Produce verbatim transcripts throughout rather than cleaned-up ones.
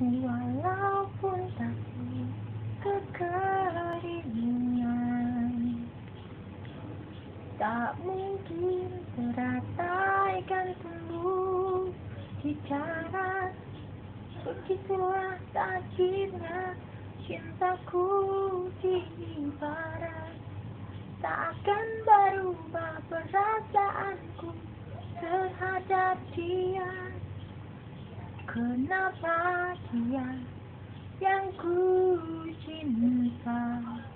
Walaupun takut kekeringan, tak mungkin teratai kan tumbuh di cara. Begitulah takdirnya cintaku di barat. Tak akan berubah perasaanku terhadap dia. Kenapa dia yang ku cinta,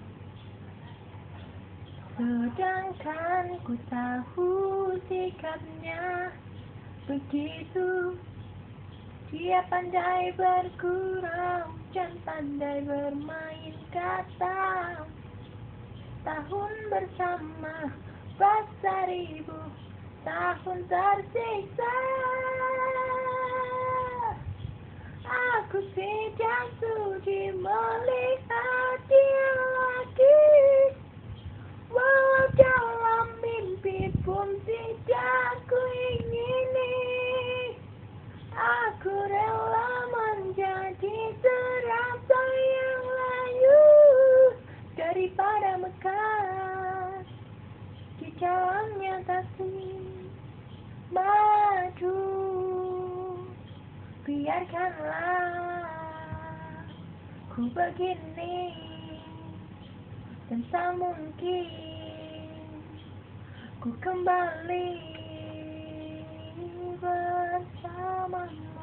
sedangkan ku tahu sikapnya begitu. Dia pandai bergurau dan pandai bermain kata. Tahun bersama bangsa ribu tahun tersiksa. Aku tidak sudi melihat dia lagi, walau dalam mimpi pun tidak ku ingini. Aku rela menjadi terasa yang layu daripada Mekar di jalannya kasih maju. Biarkanlah ku begini, dan tak mungkin ku kembali bersamamu.